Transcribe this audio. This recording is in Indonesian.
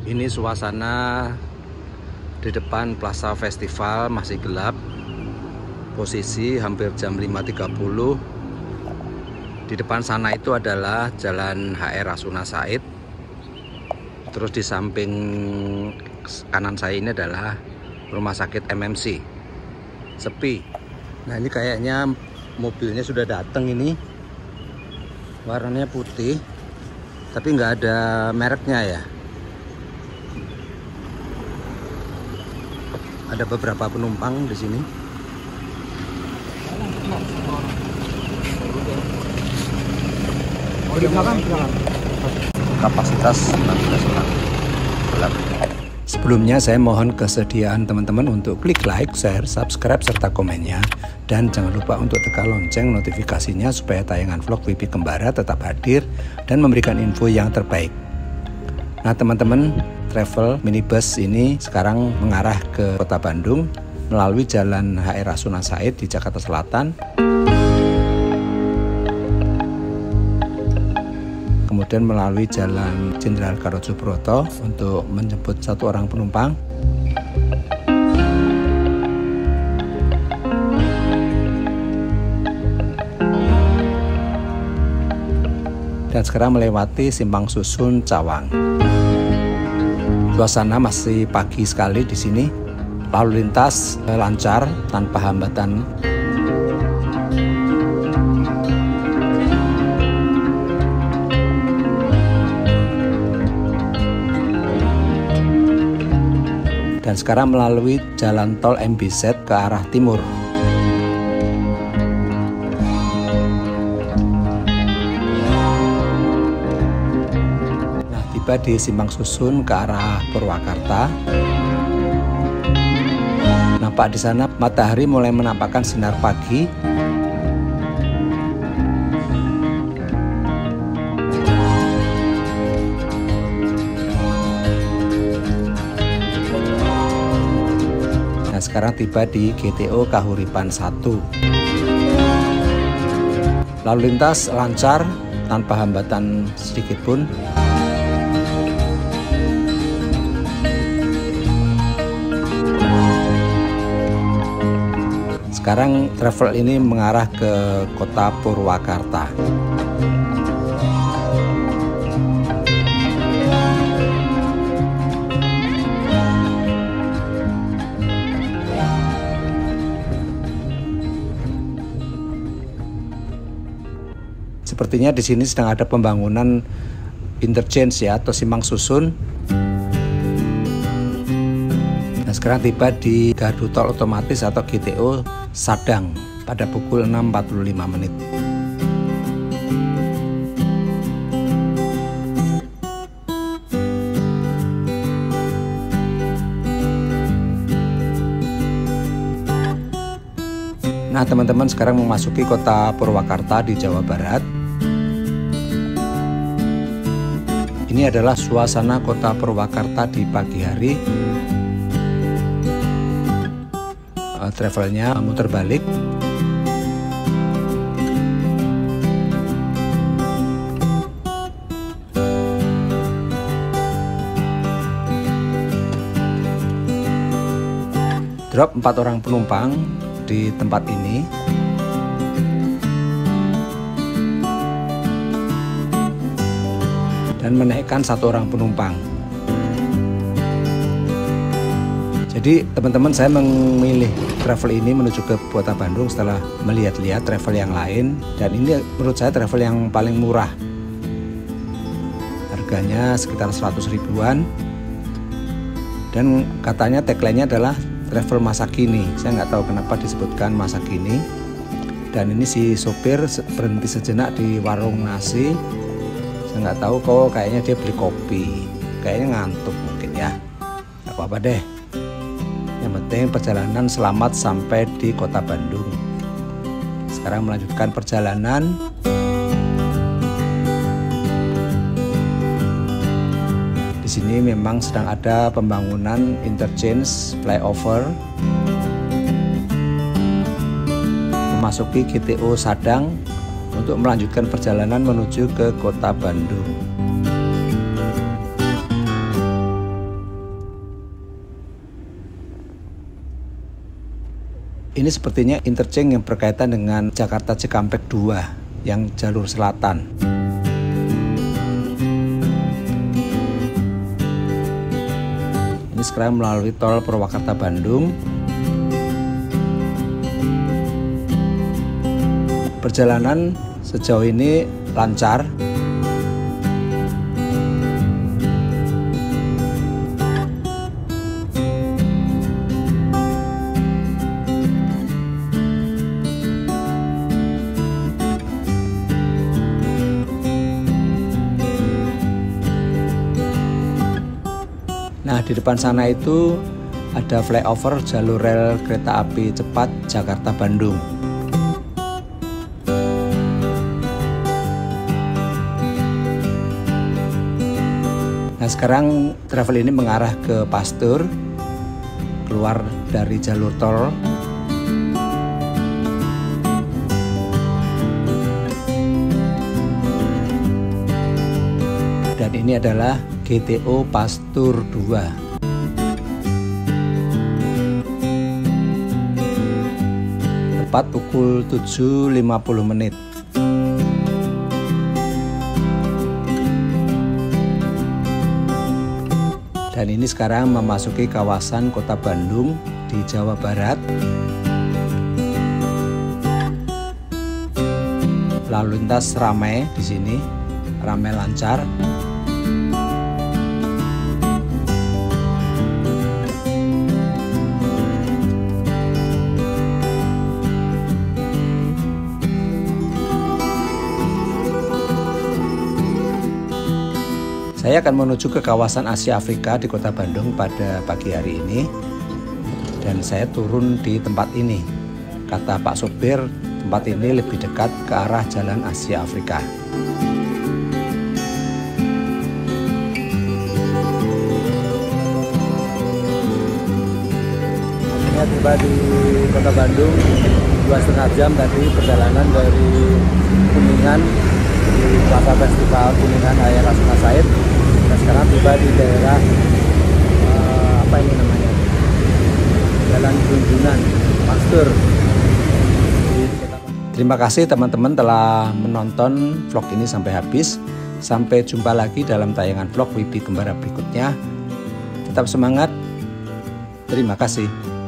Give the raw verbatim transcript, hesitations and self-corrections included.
Ini suasana di depan Plaza Festival, masih gelap. Posisi hampir jam lima tiga puluh. Di depan sana itu adalah Jalan H R Rasuna Said. Terus di samping kanan saya ini adalah Rumah Sakit M M C. Sepi. Nah, ini kayaknya mobilnya sudah datang ini. Warnanya putih, tapi nggak ada mereknya ya. Ada beberapa penumpang di sini. Oh, di belakang, belakang. Kapasitas enam belas orang. Sebelumnya saya mohon kesediaan teman-teman untuk klik like, share, subscribe, serta komennya. Dan jangan lupa untuk tekan lonceng notifikasinya supaya tayangan vlog W P Kembara tetap hadir dan memberikan info yang terbaik. Nah teman-teman, travel minibus ini sekarang mengarah ke Kota Bandung melalui Jalan H R Rasuna Said di Jakarta Selatan. Kemudian melalui Jalan Jenderal Gatot Subroto untuk menjemput satu orang penumpang. Dan sekarang melewati Simpang Susun Cawang. Suasana masih pagi sekali di sini. Lalu lintas lancar tanpa hambatan. Dan sekarang melalui jalan tol M B Z ke arah timur. Nah, tiba di Simpang Susun ke arah Purwakarta. Nampak di sana matahari mulai menampakkan sinar pagi. Sekarang tiba di G T O Kahuripan satu. Lalu lintas lancar tanpa hambatan sedikit pun. Sekarang travel ini mengarah ke Kota Purwakarta. Sepertinya di sini sedang ada pembangunan interchange ya, atau simpang susun. Nah, sekarang tiba di gardu tol otomatis atau G T O Sadang pada pukul enam empat puluh lima menit. Nah teman-teman, sekarang memasuki Kota Purwakarta di Jawa Barat. Ini adalah suasana Kota Purwakarta di pagi hari. Uh, travelnya muter balik. Drop empat orang penumpang di tempat ini. Dan menaikkan satu orang penumpang. Jadi teman-teman, saya memilih travel ini menuju ke Kota Bandung setelah melihat-lihat travel yang lain, dan ini menurut saya travel yang paling murah. Harganya sekitar seratus ribuan. Dan katanya tagline-nya adalah travel masa kini. Saya nggak tahu kenapa disebutkan masa kini. Dan ini si sopir berhenti sejenak di warung nasi. Saya nggak tahu kok, kayaknya dia beli kopi. Kayaknya ngantuk mungkin ya. Nggak apa-apa deh. Yang penting perjalanan selamat sampai di Kota Bandung. Sekarang melanjutkan perjalanan. Di sini memang sedang ada pembangunan interchange flyover. Memasuki G T O Sadang untuk melanjutkan perjalanan menuju ke Kota Bandung. Ini sepertinya interchange yang berkaitan dengan Jakarta Cikampek dua yang jalur selatan. Ini sekarang melalui tol Purwakarta Bandung. Perjalanan sejauh ini lancar. Nah, di depan sana itu ada flyover jalur rel kereta api cepat Jakarta-Bandung. Nah, sekarang travel ini mengarah ke Pasteur, keluar dari jalur tol. Dan ini adalah G T O Pasteur dua. Tepat pukul tujuh lima puluh menit. Dan ini sekarang memasuki kawasan Kota Bandung di Jawa Barat. Lalu lintas ramai di sini, ramai lancar. Saya akan menuju ke kawasan Asia Afrika di Kota Bandung pada pagi hari ini. Dan saya turun di tempat ini. Kata Pak sopir, tempat ini lebih dekat ke arah Jalan Asia Afrika. Akhirnya tiba di Kota Bandung, dua setengah jam tadi perjalanan dari Kuningan, di Plaza Festival Kuningan Raya Rasuna Said. Dan sekarang tiba di daerah uh, apa ini namanya, Jalan Junjunan Pasteur. Terima kasih teman-teman telah menonton vlog ini sampai habis. Sampai jumpa lagi dalam tayangan vlog Wibi Kembara berikutnya. Tetap semangat. Terima kasih.